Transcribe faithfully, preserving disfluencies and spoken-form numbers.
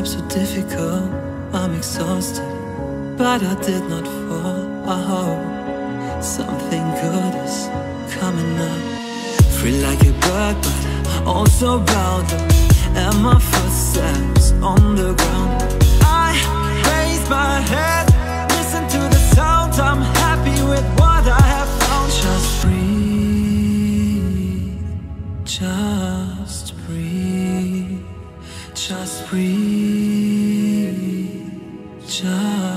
times so difficult, I'm exhausted, but I did not fall. I hope something good is coming up. Free like a bird, but also bound up, and my footsteps on the ground. I raise my head, listen to the sound. I'm happy with what I have found. Just breathe, just breathe, just breathe, just